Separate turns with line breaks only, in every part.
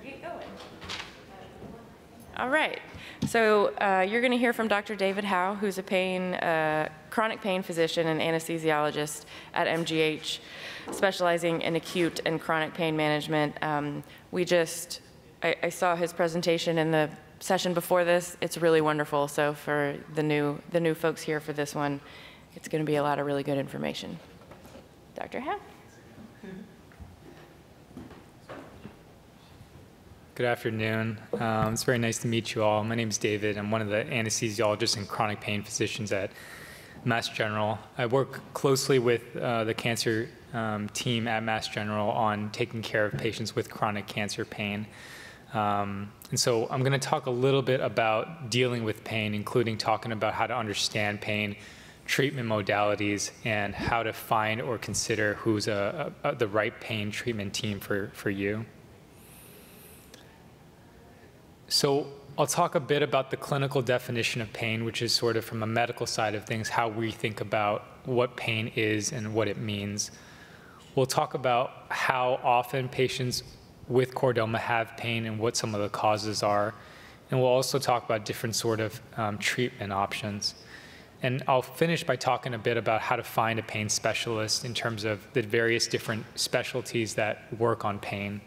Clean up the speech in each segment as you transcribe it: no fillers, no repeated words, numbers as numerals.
get going. All right. So you're going to hear from Dr. David Howe, who's a chronic pain physician and anesthesiologist at MGH, specializing in acute and chronic pain management. I saw his presentation in the session before this. It's really wonderful. So for the new folks here for this one, it's going to be a lot of really good information. Dr. Howe.
Good afternoon. It's very nice to meet you all. My name is David. I'm one of the anesthesiologists and chronic pain physicians at Mass General. I work closely with the cancer team at Mass General on taking care of patients with chronic cancer pain. And so I'm going to talk a little bit about dealing with pain, including talking about how to understand pain, treatment modalities, and how to find or consider who's the right pain treatment team for you. So I'll talk a bit about the clinical definition of pain, which is sort of from a medical side of things, how we think about what pain is and what it means. We'll talk about how often patients with chordoma have pain and what some of the causes are. And we'll also talk about different sort of treatment options. And I'll finish by talking a bit about how to find a pain specialist in terms of the various different specialties that work on pain.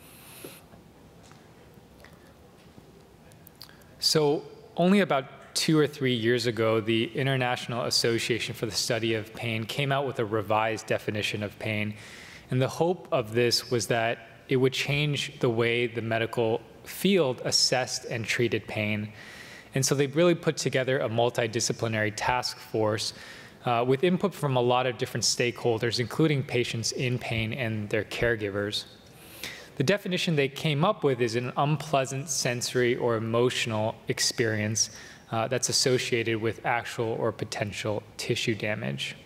So only about 2 or 3 years ago, the International Association for the Study of Pain came out with a revised definition of pain. And the hope of this was that it would change the way the medical field assessed and treated pain. And so they really put together a multidisciplinary task force with input from a lot of different stakeholders, including patients in pain and their caregivers. The definition they came up with is an unpleasant sensory or emotional experience that's associated with actual or potential tissue damage.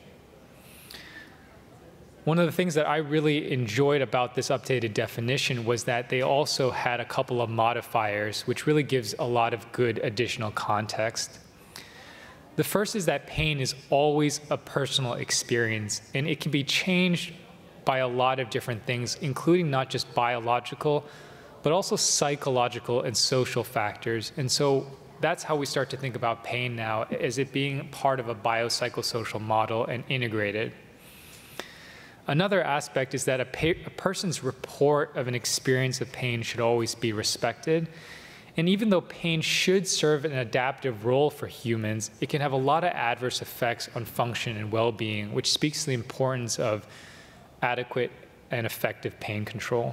One of the things that I really enjoyed about this updated definition was that they also had a couple of modifiers, which really gives a lot of good additional context. The first is that pain is always a personal experience, and it can be changed by a lot of different things, including not just biological, but also psychological and social factors. And so that's how we start to think about pain now, as it being part of a biopsychosocial model and integrated. Another aspect is that a person's report of an experience of pain should always be respected. And even though pain should serve an adaptive role for humans, it can have a lot of adverse effects on function and well-being, which speaks to the importance of adequate and effective pain control.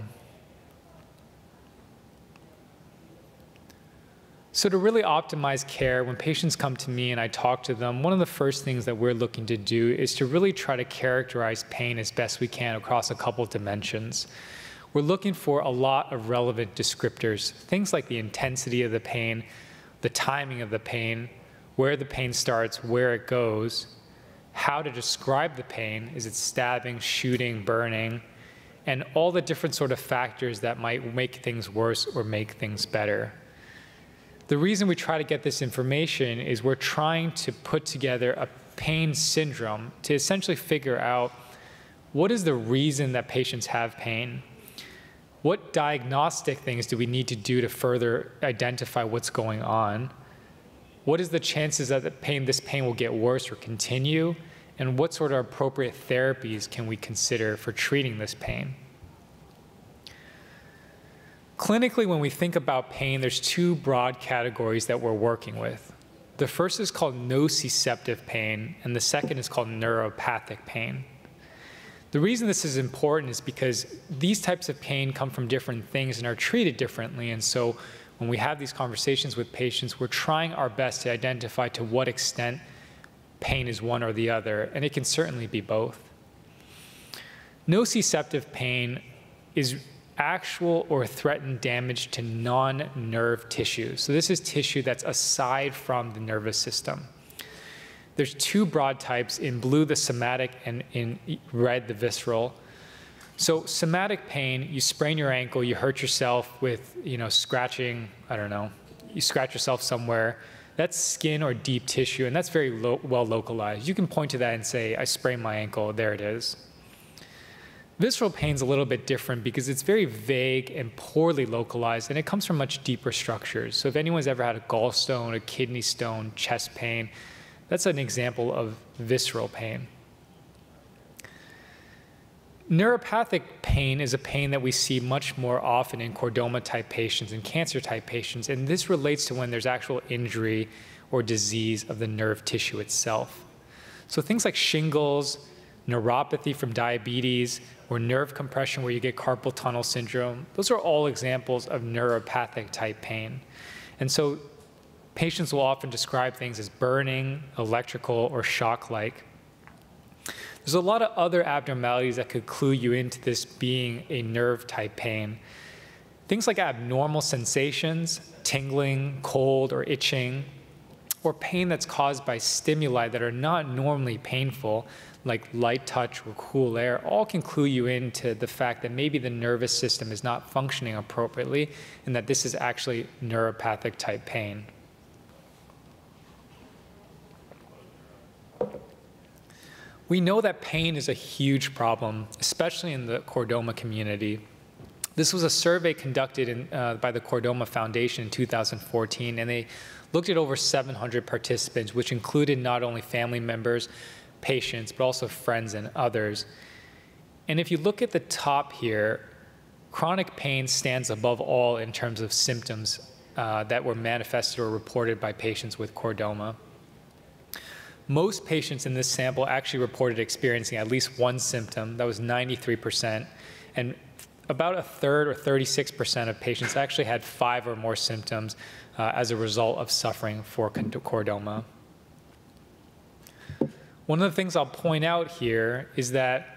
So to really optimize care, when patients come to me and I talk to them, one of the first things that we're looking to do is to really try to characterize pain as best we can across a couple dimensions. We're looking for a lot of relevant descriptors, things like the intensity of the pain, the timing of the pain, where the pain starts, where it goes, how to describe the pain. Is it stabbing, shooting, burning, and all the different sort of factors that might make things worse or make things better. The reason we try to get this information is we're trying to put together a pain syndrome to essentially figure out what is the reason that patients have pain. What diagnostic things do we need to do to further identify what's going on? What is the chances that this pain will get worse or continue? And what sort of appropriate therapies can we consider for treating this pain? Clinically, when we think about pain, there's two broad categories that we're working with. The first is called nociceptive pain, and the second is called neuropathic pain. The reason this is important is because these types of pain come from different things and are treated differently. And so when we have these conversations with patients, we're trying our best to identify to what extent pain is one or the other, and it can certainly be both. Nociceptive pain is actual or threatened damage to non-nerve tissue. So this is tissue that's aside from the nervous system. There's two broad types, in blue the somatic and in red the visceral. So somatic pain, you sprain your ankle, you hurt yourself with scratching, I don't know, you scratch yourself somewhere. That's skin or deep tissue, and that's very well localized. You can point to that and say, I sprained my ankle, there it is. Visceral pain is a little bit different because it's very vague and poorly localized, and it comes from much deeper structures. So if anyone's ever had a gallstone, a kidney stone, chest pain, that's an example of visceral pain. Neuropathic pain is a pain that we see much more often in chordoma-type patients and cancer-type patients, and this relates to when there's actual injury or disease of the nerve tissue itself. So things like shingles, neuropathy from diabetes, or nerve compression where you get carpal tunnel syndrome, those are all examples of neuropathic-type pain. And so patients will often describe things as burning, electrical, or shock-like. There's a lot of other abnormalities that could clue you into this being a nerve-type pain. Things like abnormal sensations, tingling, cold, or itching, or pain that's caused by stimuli that are not normally painful, like light touch or cool air, all can clue you into the fact that maybe the nervous system is not functioning appropriately and that this is actually neuropathic-type pain. We know that pain is a huge problem, especially in the chordoma community. This was a survey conducted by the Chordoma Foundation in 2014, and they looked at over 700 participants, which included not only family members, patients, but also friends and others. And if you look at the top here, chronic pain stands above all in terms of symptoms that were manifested or reported by patients with chordoma. Most patients in this sample actually reported experiencing at least one symptom. That was 93%. And about a third, or 36% of patients, actually had 5 or more symptoms as a result of suffering for chordoma. One of the things I'll point out here is that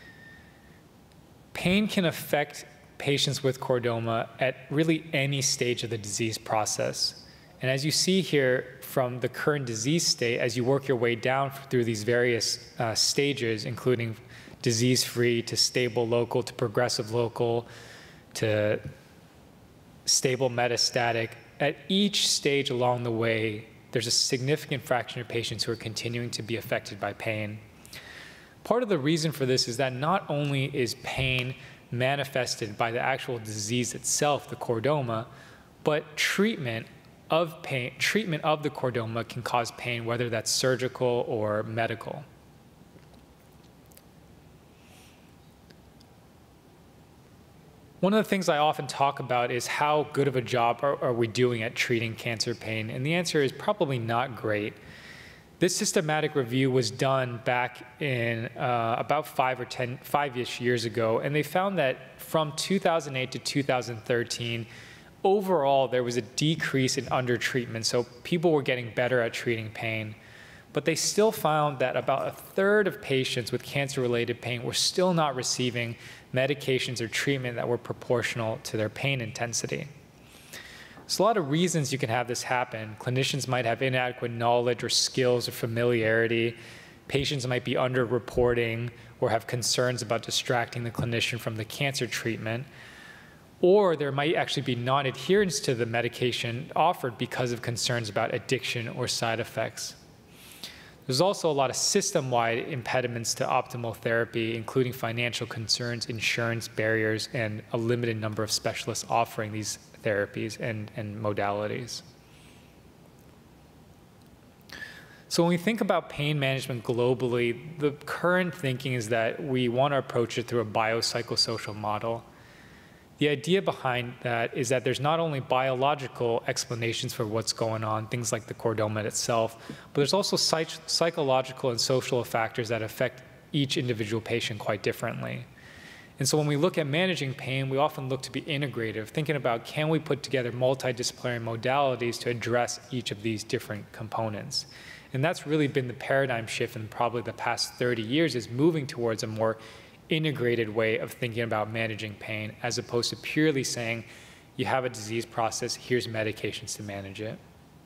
pain can affect patients with chordoma at really any stage of the disease process. And as you see here from the current disease state, as you work your way down through these various stages, including disease-free to stable local to progressive local to stable metastatic, at each stage along the way, there's a significant fraction of patients who are continuing to be affected by pain. Part of the reason for this is that not only is pain manifested by the actual disease itself, the chordoma, but treatment of the chordoma can cause pain, whether that's surgical or medical. One of the things I often talk about is how good of a job are we doing at treating cancer pain, and the answer is probably not great. This systematic review was done back in about 5-ish years ago, and they found that from 2008 to 2013, overall, there was a decrease in undertreatment, so people were getting better at treating pain. But they still found that about a third of patients with cancer-related pain were still not receiving medications or treatment that were proportional to their pain intensity. There's a lot of reasons you can have this happen. Clinicians might have inadequate knowledge or skills or familiarity. Patients might be underreporting or have concerns about distracting the clinician from the cancer treatment. Or there might actually be non-adherence to the medication offered because of concerns about addiction or side effects. There's also a lot of system-wide impediments to optimal therapy, including financial concerns, insurance barriers, and a limited number of specialists offering these therapies and modalities. So when we think about pain management globally, the current thinking is that we want to approach it through a biopsychosocial model. The idea behind that is that there's not only biological explanations for what's going on, things like the chordoma itself, but there's also psychological and social factors that affect each individual patient quite differently. And so when we look at managing pain, we often look to be integrative, thinking about can we put together multidisciplinary modalities to address each of these different components. And that's really been the paradigm shift in probably the past 30 years, is moving towards a more integrated way of thinking about managing pain, as opposed to purely saying, you have a disease process, here's medications to manage it.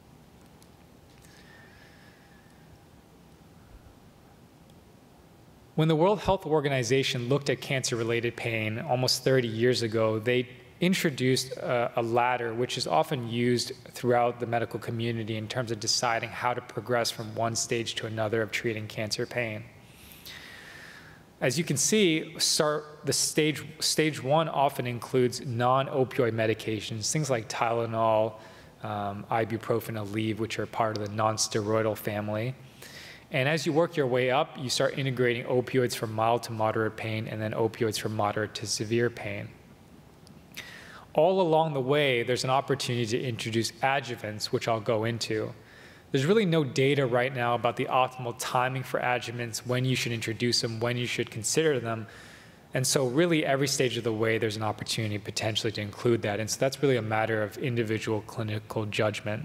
When the World Health Organization looked at cancer-related pain almost 30 years ago, they introduced a ladder which is often used throughout the medical community in terms of deciding how to progress from one stage to another of treating cancer pain. As you can see, the stage 1 often includes non-opioid medications, things like Tylenol, ibuprofen, Aleve, which are part of the non-steroidal family. And as you work your way up, you start integrating opioids for mild to moderate pain and then opioids for moderate to severe pain. All along the way, there's an opportunity to introduce adjuvants, which I'll go into. There's really no data right now about the optimal timing for adjuvants, when you should introduce them, when you should consider them. And so really every stage of the way, there's an opportunity potentially to include that. And so that's really a matter of individual clinical judgment.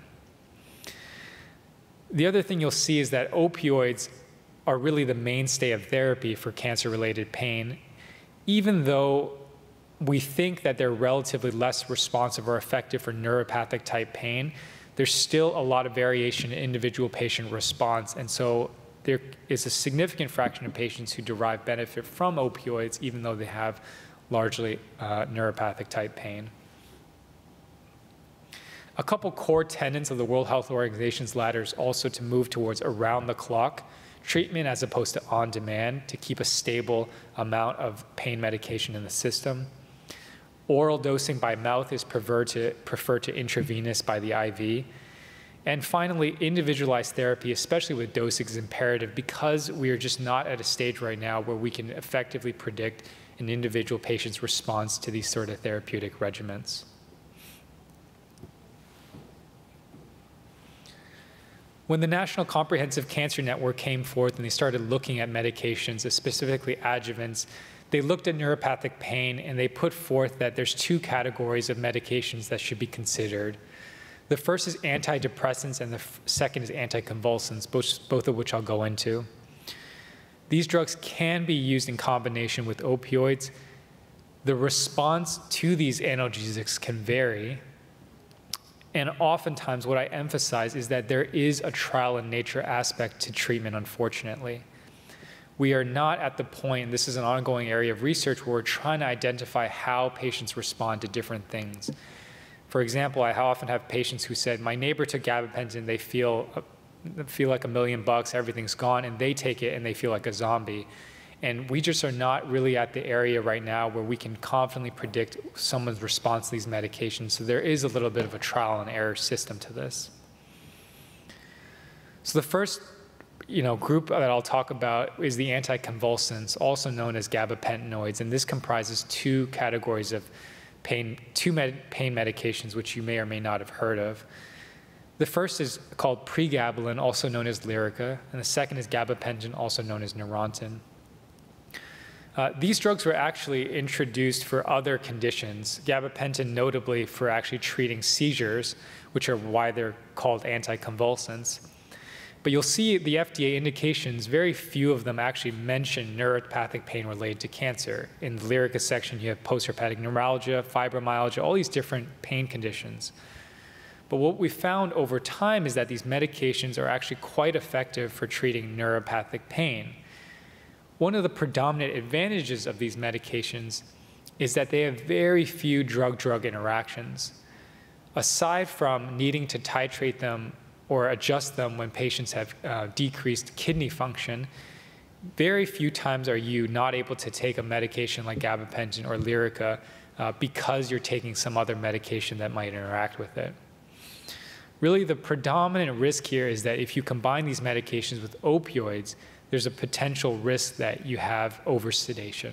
The other thing you'll see is that opioids are really the mainstay of therapy for cancer-related pain, even though we think that they're relatively less responsive or effective for neuropathic type pain. There's still a lot of variation in individual patient response, and so there is a significant fraction of patients who derive benefit from opioids, even though they have largely neuropathic type pain. A couple core tenets of the World Health Organization's ladder is also to move towards around-the-clock treatment as opposed to on-demand to keep a stable amount of pain medication in the system. Oral dosing by mouth is preferred to intravenous by the IV. And finally, individualized therapy, especially with dosing, is imperative because we are just not at a stage right now where we can effectively predict an individual patient's response to these sort of therapeutic regimens. When the National Comprehensive Cancer Network came forth and they started looking at medications, specifically adjuvants, they looked at neuropathic pain and they put forth that there's 2 categories of medications that should be considered. The first is antidepressants and the second is anticonvulsants, both of which I'll go into. These drugs can be used in combination with opioids. The response to these analgesics can vary. And oftentimes what I emphasize is that there is a trial and nature aspect to treatment, unfortunately. We are not at the point, and this is an ongoing area of research, where we're trying to identify how patients respond to different things. For example, I often have patients who said, my neighbor took gabapentin, they feel like $1 million, everything's gone, and they take it and they feel like a zombie. And we just are not really at the area right now where we can confidently predict someone's response to these medications. So there is a little bit of a trial and error system to this. So the first group that I'll talk about is the anticonvulsants, also known as gabapentinoids, and this comprises 2 categories of pain medications, which you may or may not have heard of. The first is called pregabalin, also known as Lyrica, and the second is gabapentin, also known as Neurontin. These drugs were actually introduced for other conditions, gabapentin notably for actually treating seizures, which are why they're called anticonvulsants. But you'll see the FDA indications, very few of them actually mention neuropathic pain related to cancer. In the Lyrica section, you have postherpetic neuralgia, fibromyalgia, all these different pain conditions. But what we found over time is that these medications are actually quite effective for treating neuropathic pain. One of the predominant advantages of these medications is that they have very few drug-drug interactions. Aside from needing to titrate them or adjust them when patients have decreased kidney function, very few times are you not able to take a medication like gabapentin or Lyrica because you're taking some other medication that might interact with it. Really, the predominant risk here is that if you combine these medications with opioids, there's a potential risk that you have oversedation.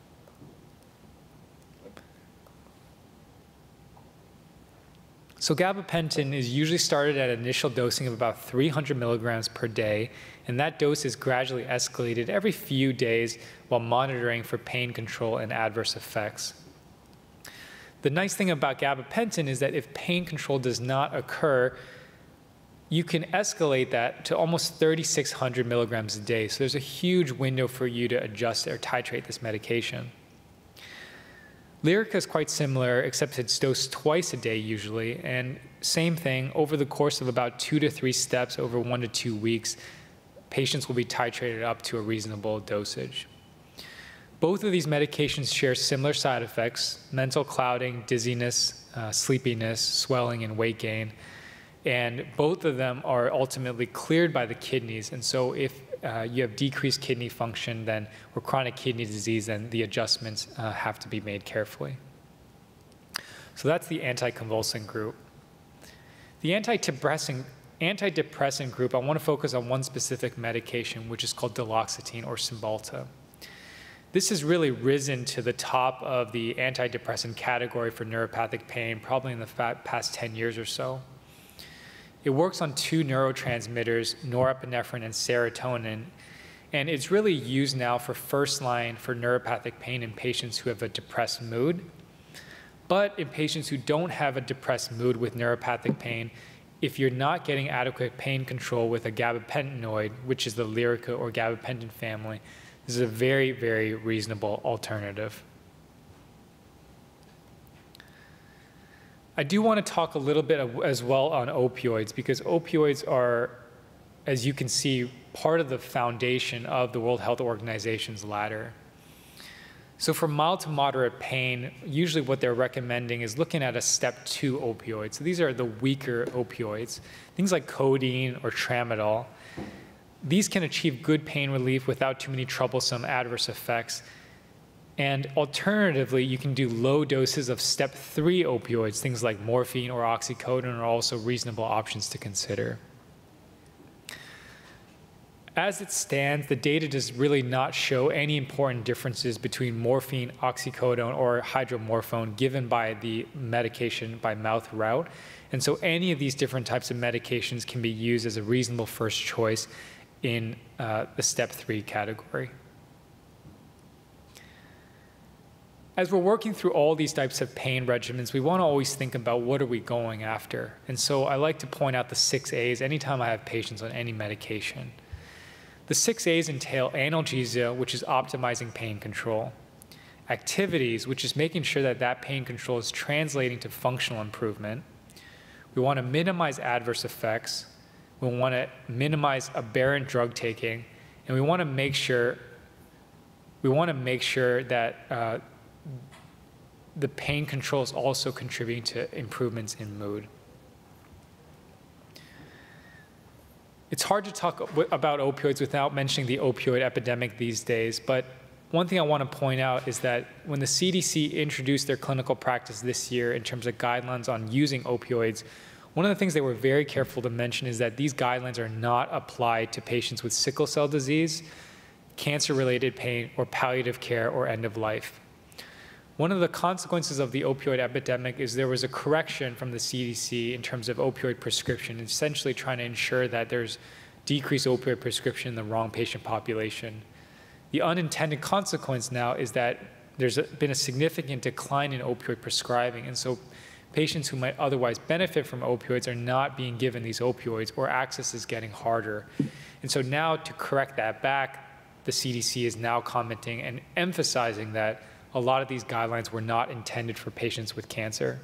So gabapentin is usually started at initial dosing of about 300 milligrams per day, and that dose is gradually escalated every few days while monitoring for pain control and adverse effects. The nice thing about gabapentin is that if pain control does not occur, you can escalate that to almost 3,600 milligrams a day. So there's a huge window for you to adjust or titrate this medication. Lyrica is quite similar, except it's dosed twice a day usually, and same thing, over the course of about 2 to 3 steps over 1 to 2 weeks, patients will be titrated up to a reasonable dosage. Both of these medications share similar side effects: mental clouding, dizziness, sleepiness, swelling, and weight gain. And both of them are ultimately cleared by the kidneys. And so if you have decreased kidney function then, or chronic kidney disease, then the adjustments have to be made carefully. So that's the anticonvulsant group. The antidepressant group, I want to focus on one specific medication, which is called duloxetine or Cymbalta. This has really risen to the top of the antidepressant category for neuropathic pain, probably in the past 10 years or so. It works on two neurotransmitters, norepinephrine and serotonin, and it's really used now for first line for neuropathic pain in patients who have a depressed mood. But in patients who don't have a depressed mood with neuropathic pain, if you're not getting adequate pain control with a gabapentinoid, which is the Lyrica or gabapentin family, this is a very, very reasonable alternative. I do want to talk a little bit as well on opioids, because opioids are, as you can see, part of the foundation of the World Health Organization's ladder. So for mild to moderate pain, usually what they're recommending is looking at a step 2 opioid. So these are the weaker opioids, things like codeine or tramadol. These can achieve good pain relief without too many troublesome adverse effects. And alternatively, you can do low doses of step 3 opioids, things like morphine or oxycodone are also reasonable options to consider. As it stands, the data does really not show any important differences between morphine, oxycodone, or hydromorphone given by the medication by mouth route. And so any of these different types of medications can be used as a reasonable first choice in the step 3 category. As we're working through all these types of pain regimens, we want to always think about what are we going after. And so I like to point out the 6 A's anytime I have patients on any medication. The 6 A's entail analgesia, which is optimizing pain control, activities, which is making sure that that pain control is translating to functional improvement. We want to minimize adverse effects. We want to minimize aberrant drug taking, and we want to make sure that the pain control is also contributing to improvements in mood. It's hard to talk about opioids without mentioning the opioid epidemic these days, but one thing I want to point out is that when the CDC introduced their clinical practice this year in terms of guidelines on using opioids, one of the things they were very careful to mention is that these guidelines are not applied to patients with sickle cell disease, cancer-related pain, or palliative care or end of life. One of the consequences of the opioid epidemic is there was a correction from the CDC in terms of opioid prescription, essentially trying to ensure that there's decreased opioid prescription in the wrong patient population. The unintended consequence now is that there's been a significant decline in opioid prescribing, and so patients who might otherwise benefit from opioids are not being given these opioids, or access is getting harder. And so now, to correct that back, the CDC is now commenting and emphasizing that a lot of these guidelines were not intended for patients with cancer.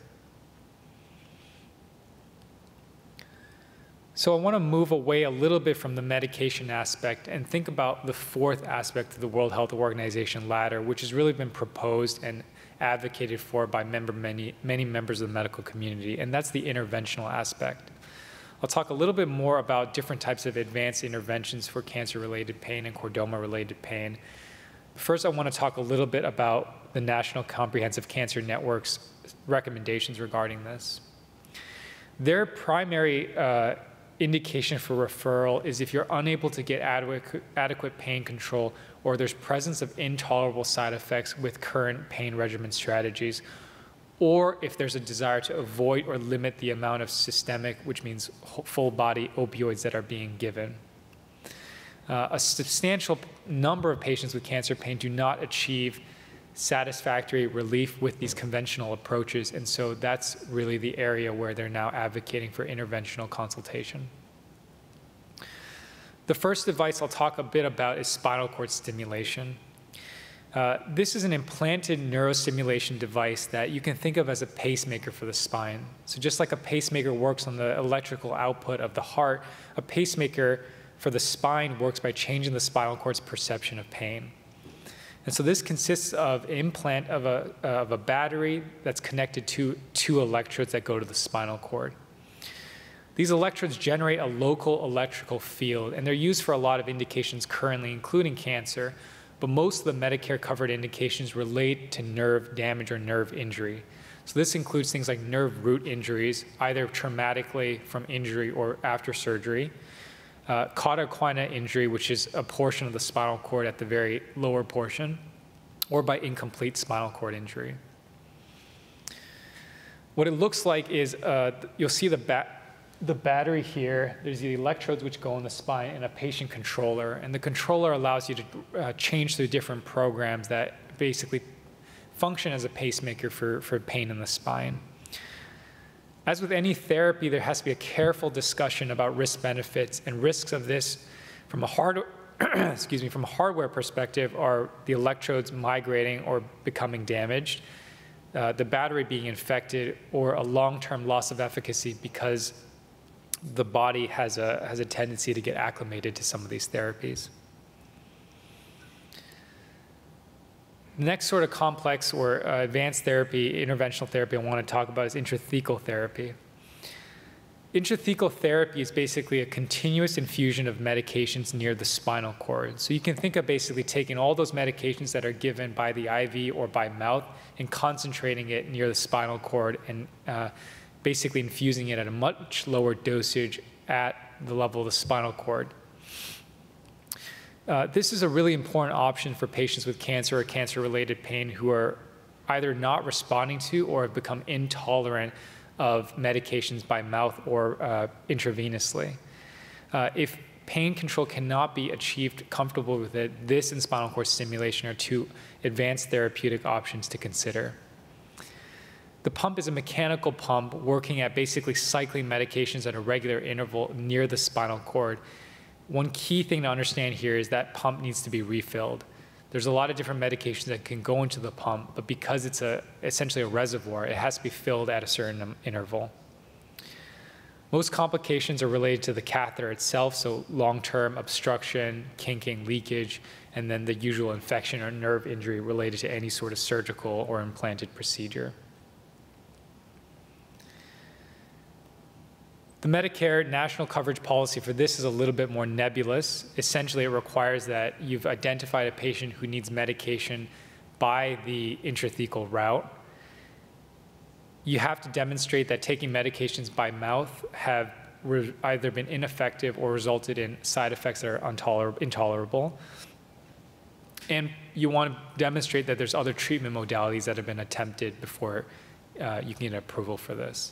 So I want to move away a little bit from the medication aspect and think about the 4th aspect of the World Health Organization ladder, which has really been proposed and advocated for by many members of the medical community, and that's the interventional aspect. I'll talk a little bit more about different types of advanced interventions for cancer-related pain and chordoma-related pain. First, I want to talk a little bit about the National Comprehensive Cancer Network's recommendations regarding this. Their primary indication for referral is if you're unable to get adequate pain control, or there's presence of intolerable side effects with current pain regimen strategies, or if there's a desire to avoid or limit the amount of systemic, which means full body opioids that are being given. A substantial number of patients with cancer pain do not achieve satisfactory relief with these conventional approaches, and so that's really the area where they're now advocating for interventional consultation. The first device I'll talk a bit about is spinal cord stimulation. This is an implanted neurostimulation device that you can think of as a pacemaker for the spine. So just like a pacemaker works on the electrical output of the heart, a pacemaker for the spine works by changing the spinal cord's perception of pain. And so this consists of implant of a battery that's connected to 2 electrodes that go to the spinal cord. These electrodes generate a local electrical field, and they're used for a lot of indications currently, including cancer, but most of the Medicare-covered indications relate to nerve damage or nerve injury. So this includes things like nerve root injuries, either traumatically from injury or after surgery, cauda equina injury, which is a portion of the spinal cord at the very lower portion, or by incomplete spinal cord injury. What it looks like is you'll see the battery here. There's the electrodes which go in the spine and a patient controller. And the controller allows you to change through different programs that basically function as a pacemaker for pain in the spine. As with any therapy, there has to be a careful discussion about risk benefits, and risks of this from a from a hardware perspective are the electrodes migrating or becoming damaged, the battery being infected, or a long-term loss of efficacy because the body has a tendency to get acclimated to some of these therapies. The next sort of complex or advanced therapy, interventional therapy I want to talk about is intrathecal therapy. Intrathecal therapy is basically a continuous infusion of medications near the spinal cord. So you can think of basically taking all those medications that are given by the IV or by mouth and concentrating it near the spinal cord and basically infusing it at a much lower dosage at the level of the spinal cord. This is a really important option for patients with cancer or cancer-related pain who are either not responding to or have become intolerant of medications by mouth or intravenously. If pain control cannot be achieved comfortable with it, this and spinal cord stimulation are two advanced therapeutic options to consider. The pump is a mechanical pump working at basically cycling medications at a regular interval near the spinal cord. One key thing to understand here is that pump needs to be refilled. There's a lot of different medications that can go into the pump, but because it's essentially a reservoir, it has to be filled at a certain interval. Most complications are related to the catheter itself, so long-term obstruction, kinking, leakage, and then the usual infection or nerve injury related to any sort of surgical or implanted procedure. The Medicare national coverage policy for this is a little bit more nebulous. Essentially, it requires that you've identified a patient who needs medication by the intrathecal route. You have to demonstrate that taking medications by mouth have either been ineffective or resulted in side effects that are intolerable. And you want to demonstrate that there's other treatment modalities that have been attempted before you can get approval for this.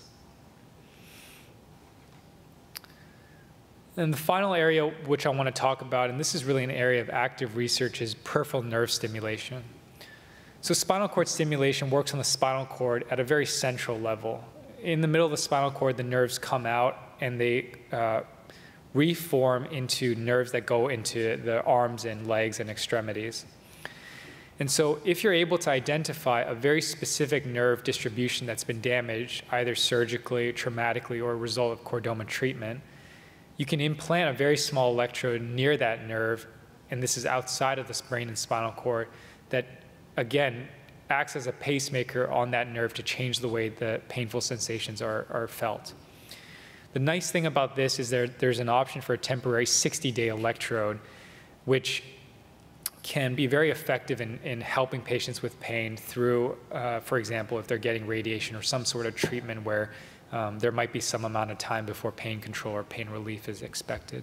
And the final area which I want to talk about, and this is really an area of active research, is peripheral nerve stimulation. So spinal cord stimulation works on the spinal cord at a very central level. In the middle of the spinal cord, the nerves come out and they reform into nerves that go into the arms and legs and extremities. And so if you're able to identify a very specific nerve distribution that's been damaged, either surgically, traumatically, or a result of chordoma treatment, you can implant a very small electrode near that nerve, and this is outside of the brain and spinal cord, that again acts as a pacemaker on that nerve to change the way the painful sensations are felt. The nice thing about this is there's an option for a temporary 60-day electrode, which can be very effective in helping patients with pain through, for example, if they're getting radiation or some sort of treatment where there might be some amount of time before pain control or pain relief is expected.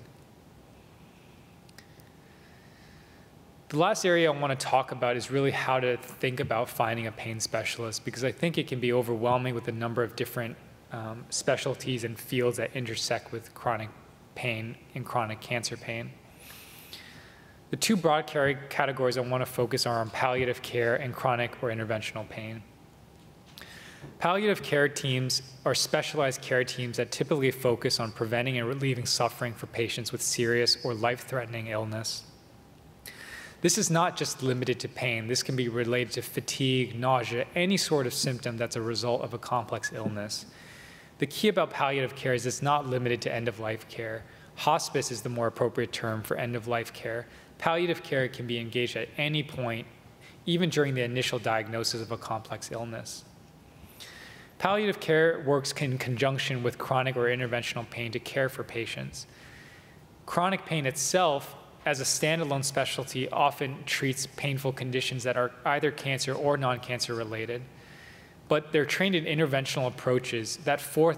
The last area I want to talk about is really how to think about finding a pain specialist, because I think it can be overwhelming with the number of different specialties and fields that intersect with chronic pain and chronic cancer pain. The two broad categories I want to focus on palliative care and chronic or interventional pain. Palliative care teams are specialized care teams that typically focus on preventing and relieving suffering for patients with serious or life-threatening illness. This is not just limited to pain. This can be related to fatigue, nausea, any sort of symptom that's a result of a complex illness. The key about palliative care is it's not limited to end-of-life care. Hospice is the more appropriate term for end-of-life care. Palliative care can be engaged at any point, even during the initial diagnosis of a complex illness. Palliative care works in conjunction with chronic or interventional pain to care for patients. Chronic pain itself, as a standalone specialty, often treats painful conditions that are either cancer or non-cancer related. But they're trained in interventional approaches. That fourth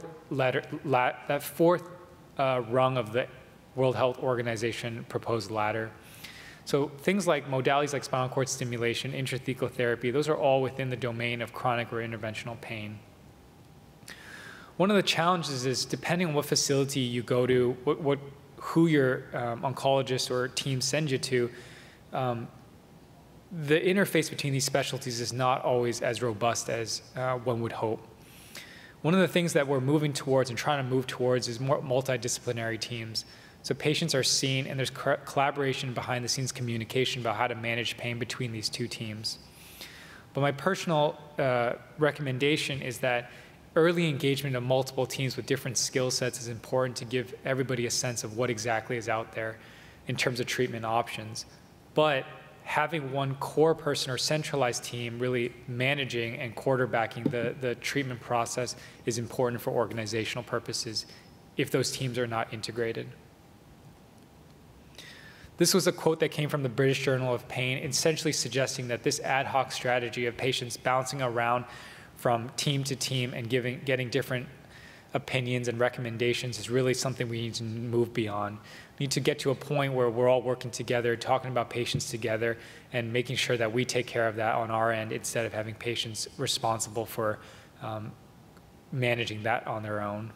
rung of the World Health Organization proposed ladder. So things like modalities like spinal cord stimulation, intrathecal therapy, those are all within the domain of chronic or interventional pain. One of the challenges is, depending on what facility you go to, who your oncologist or team sends you to, the interface between these specialties is not always as robust as one would hope. One of the things that we're moving towards and trying to move towards is more multidisciplinary teams. So patients are seen, and there's collaboration, behind the scenes communication about how to manage pain between these two teams. But my personal recommendation is that early engagement of multiple teams with different skill sets is important to give everybody a sense of what exactly is out there in terms of treatment options. But having one core person or centralized team really managing and quarterbacking the treatment process is important for organizational purposes if those teams are not integrated. This was a quote that came from the British Journal of Pain, essentially suggesting that this ad hoc strategy of patients bouncing around from team to team and getting different opinions and recommendations is really something we need to move beyond. We need to get to a point where we're all working together, talking about patients together, and making sure that we take care of that on our end instead of having patients responsible for managing that on their own.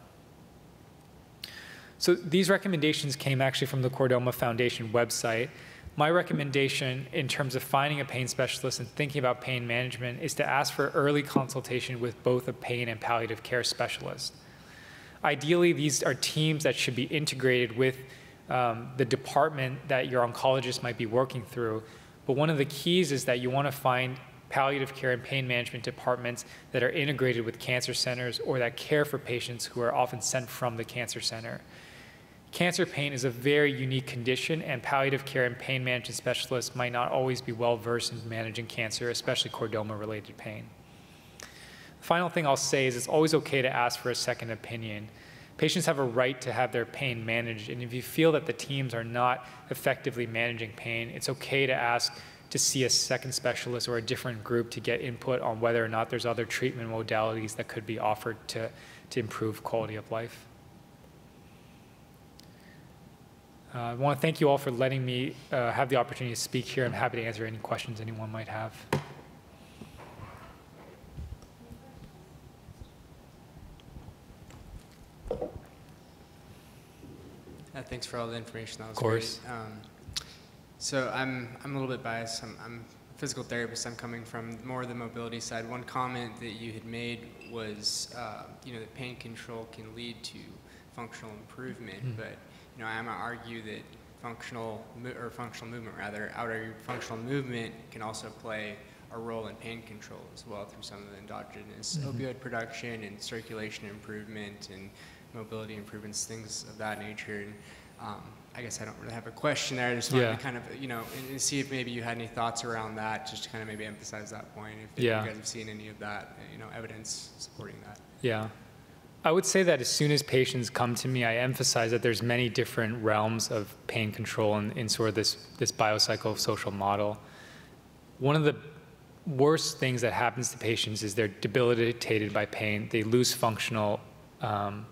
So these recommendations came actually from the Chordoma Foundation website. My recommendation in terms of finding a pain specialist and thinking about pain management is to ask for early consultation with both a pain and palliative care specialist. Ideally, these are teams that should be integrated with the department that your oncologist might be working through. But one of the keys is that you want to find palliative care and pain management departments that are integrated with cancer centers or that care for patients who are often sent from the cancer center. Cancer pain is a very unique condition, and palliative care and pain management specialists might not always be well versed in managing cancer, especially chordoma-related pain. The final thing I'll say is it's always okay to ask for a second opinion. Patients have a right to have their pain managed, and if you feel that the teams are not effectively managing pain, it's okay to ask to see a second specialist or a different group to get input on whether or not there's other treatment modalities that could be offered to improve quality of life. I want to thank you all for letting me have the opportunity to speak here. I'm happy to answer any questions anyone might have.
Thanks for all the information. That was
of course.
Great. So I'm a little bit biased. I'm a physical therapist. I'm coming from more the mobility side. One comment that you had made was, that pain control can lead to functional improvement, but I'm going to argue that functional movement can also play a role in pain control as well through some of the endogenous opioid production and circulation improvement and mobility improvements, things of that nature. And I guess I don't really have a question there. I just wanted to kind of, and see if maybe you had any thoughts around that, just to kind of maybe emphasize that point, if you guys have seen any of that, evidence supporting that.
Yeah. I would say that as soon as patients come to me, I emphasize that there's many different realms of pain control in sort of this biopsychosocial model. One of the worst things that happens to patients is they're debilitated by pain. They lose function, and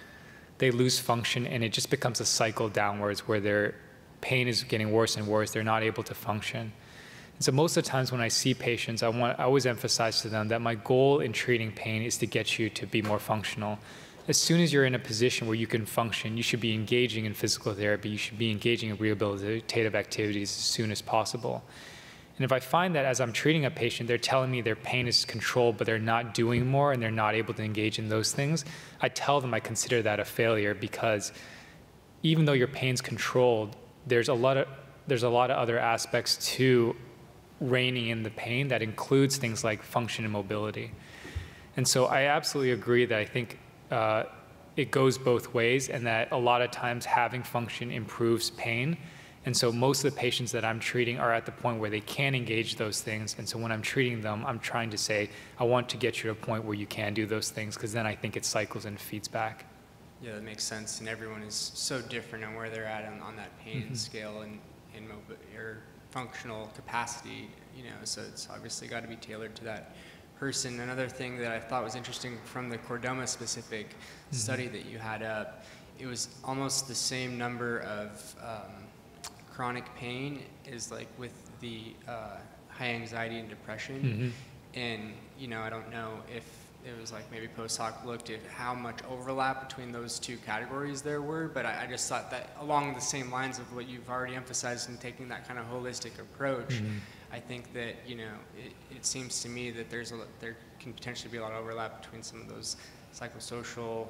it just becomes a cycle downwards where their pain is getting worse and worse. They're not able to function. And so most of the times when I see patients, I always emphasize to them that my goal in treating pain is to get you to be more functional. As soon as you're in a position where you can function, you should be engaging in physical therapy. You should be engaging in rehabilitative activities as soon as possible. And if I find that as I'm treating a patient, they're telling me their pain is controlled, but they're not doing more and they're not able to engage in those things, I tell them I consider that a failure, because even though your pain's controlled, there's a lot of other aspects to reining in the pain that includes things like function and mobility. And so I absolutely agree that I think it goes both ways, and that a lot of times having function improves pain, And so most of the patients that I'm treating are at the point where they can engage those things. And so when I'm treating them, I'm trying to say, I want to get you to a point where you can do those things, because then I think it cycles and feeds back.
Yeah, that makes sense. And everyone is so different on where they're at on that pain scale and or functional capacity, so it's obviously got to be tailored to that person. Another thing that I thought was interesting from the chordoma specific study that you had up, it was almost the same number of chronic pain is like with the high anxiety and depression. And, I don't know if it was like maybe post hoc looked at how much overlap between those two categories there were, but I just thought that along the same lines of what you've already emphasized in taking that kind of holistic approach, I think that, it seems to me that there can potentially be a lot of overlap between some of those psychosocial,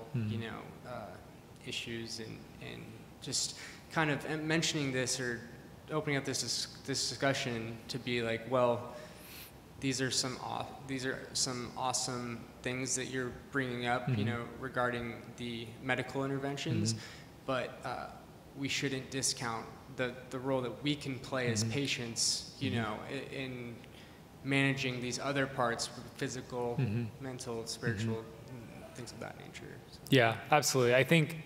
issues and just kind of mentioning this or opening up this discussion to be like, well, these are some awesome things that you're bringing up, regarding the medical interventions, but we shouldn't discount the role that we can play as patients, in managing these other parts, physical, mental, spiritual, things of that nature. So.
Yeah, absolutely. I think,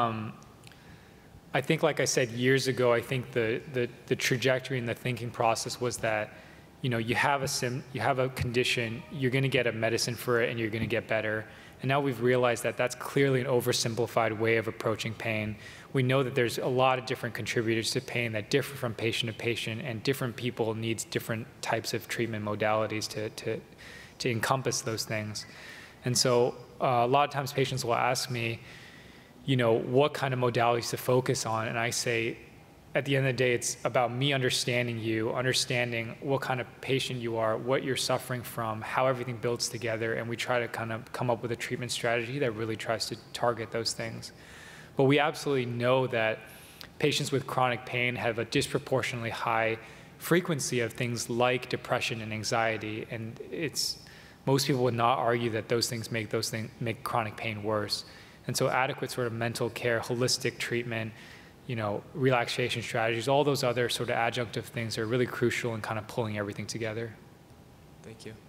like I said years ago, I think the trajectory and the thinking process was that, you have a condition, you're going to get a medicine for it, and you're going to get better. And now we've realized that that's clearly an oversimplified way of approaching pain. We know that there's a lot of different contributors to pain that differ from patient to patient, and different people needs different types of treatment modalities to encompass those things. And so a lot of times patients will ask me, what kind of modalities to focus on, and I say, at the end of the day, it's about me understanding you, understanding what kind of patient you are, what you're suffering from, how everything builds together, and we try to kind of come up with a treatment strategy that really tries to target those things. But we absolutely know that patients with chronic pain have a disproportionately high frequency of things like depression and anxiety, and most people would not argue that those things make chronic pain worse. And so adequate sort of mental care, holistic treatment, relaxation strategies, all those other sort of adjunctive things are really crucial in kind of pulling everything together.
Thank you.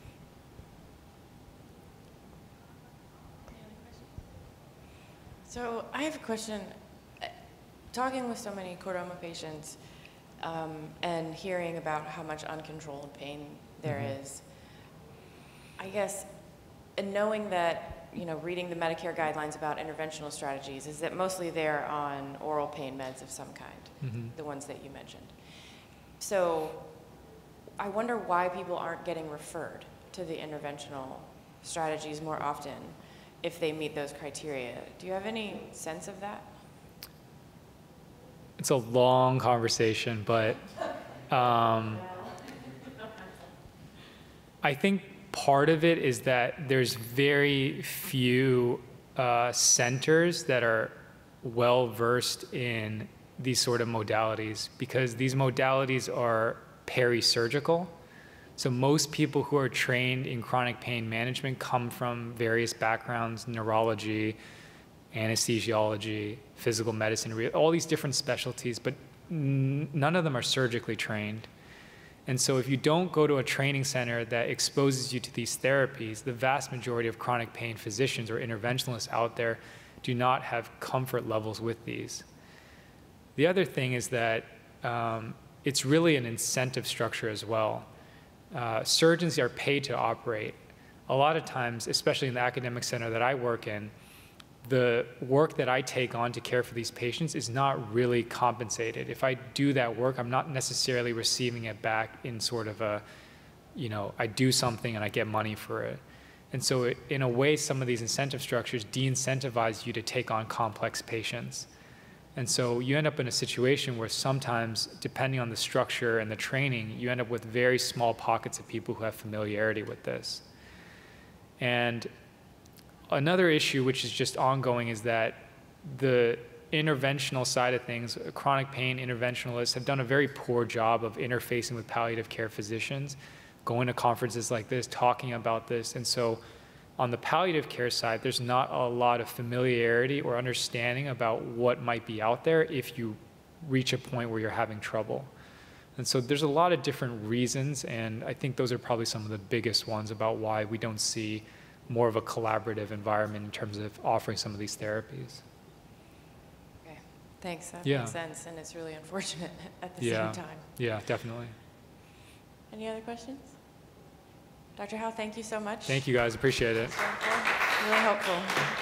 So I have a question. Talking with so many chordoma patients and hearing about how much uncontrolled pain there is, I guess, and knowing that, reading the Medicare guidelines about interventional strategies, is that mostly they're on oral pain meds of some kind, the ones that you mentioned. So I wonder why people aren't getting referred to the interventional strategies more often if they meet those criteria. Do you have any sense of that?
It's a long conversation, but I think part of it is that there's very few centers that are well versed in these sort of modalities, because these modalities are peri-surgical. So most people who are trained in chronic pain management come from various backgrounds: neurology, anesthesiology, physical medicine, all these different specialties, but none of them are surgically trained. And so if you don't go to a training center that exposes you to these therapies, the vast majority of chronic pain physicians or interventionalists out there do not have comfort levels with these. The other thing is that it's really an incentive structure as well. Surgeons are paid to operate. A lot of times, especially in the academic center that I work in, the work that I take on to care for these patients is not really compensated. If I do that work, I'm not necessarily receiving it back in sort of a, I do something and I get money for it. And so in a way, some of these incentive structures de-incentivize you to take on complex patients. And so you end up in a situation where sometimes, depending on the structure and the training, you end up with very small pockets of people who have familiarity with this. And another issue which is just ongoing is that the interventional side of things, chronic pain interventionalists have done a very poor job of interfacing with palliative care physicians, going to conferences like this, talking about this. And so on the palliative care side, there's not a lot of familiarity or understanding about what might be out there if you reach a point where you're having trouble. And so there's a lot of different reasons, and I think those are probably some of the biggest ones about why we don't see more of a collaborative environment in terms of offering some of these therapies.
Okay, thanks. That
Yeah.
makes sense, and it's really unfortunate at the
Yeah.
same time.
Yeah, definitely.
Any other questions? Dr. Howe, thank you so much.
Thank you guys, appreciate it.
Really helpful.